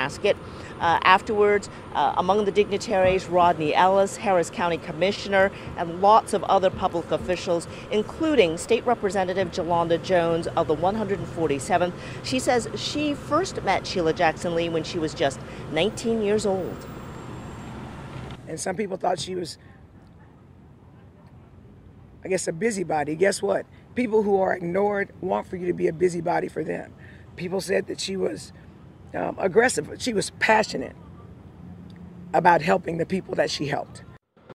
casket. Afterwards, among the dignitaries, Rodney Ellis, Harris County Commissioner, and lots of other public officials, including State Representative Jolanda Jones of the 147th. She says she first met Sheila Jackson Lee when she was just 19 years old. And some people thought she was, I guess, a busybody. Guess what? People who are ignored want for you to be a busybody for them. People said that she was aggressive. She was passionate about helping the people that she helped.